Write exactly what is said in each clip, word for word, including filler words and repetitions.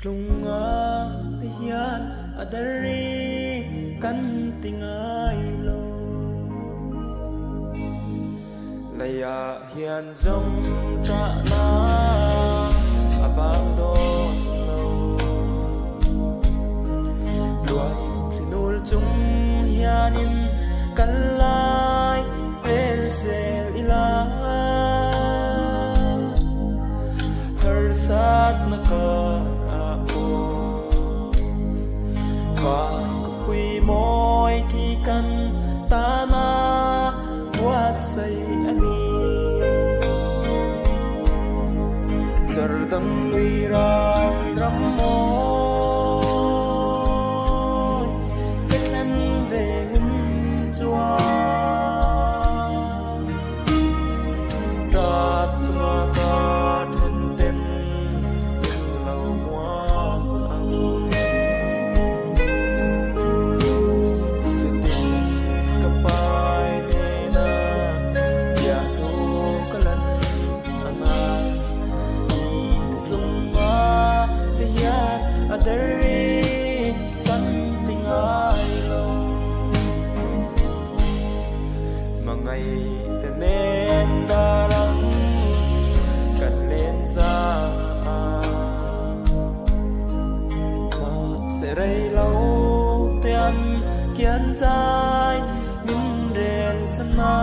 Lunga tiyan adari kan tingai lo laya hian jong tra na abang don lo luai finul chung hianin kan lai rel sel ila har sat na ka Van kui moi ki kan tana wasai ani Sardang lui ram ram moi Cách lăn về hun chua Trát chua ta thân tên lâu mua adari kan tingai lo mangai tenen darang kan len sa ta serai lo tian kian sai min ren sana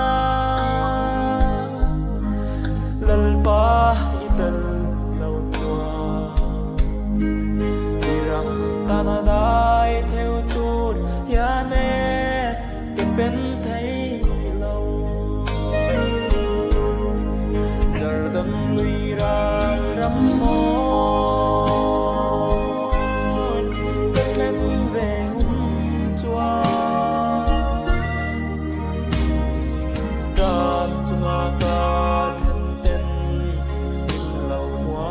lalpa idal Tana dai theo tuôn ya nè cái bên thấy lâu giờ đâm lui ra rắm môi cất lên về hung chua đạp chua ta thân tên lâu hoa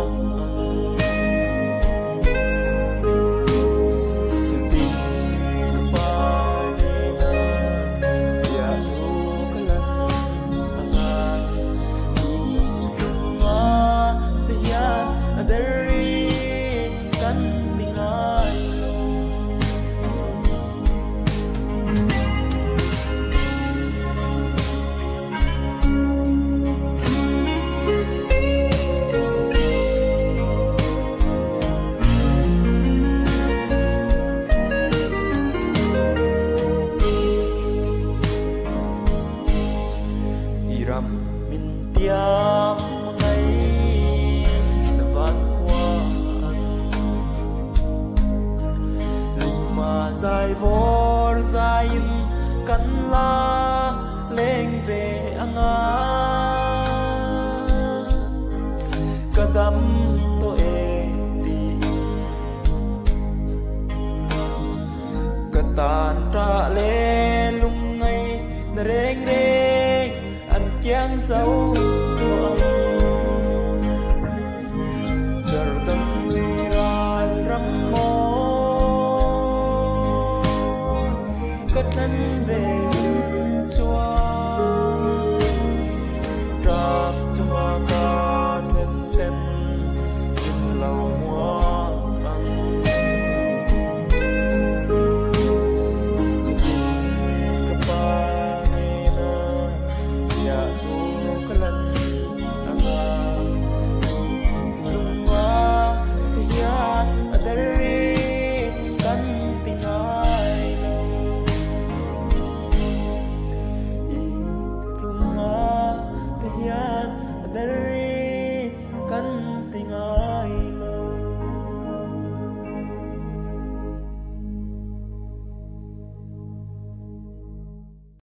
min tiam ngày na van qua linh mà dài vor dài căn la lên về ang a kadam to e ti katan tra le lung ngày na reng reng kian dấu giờ tâm đi ra rắm môi cất lên về chua trap chua ta thân tên in lâu mua There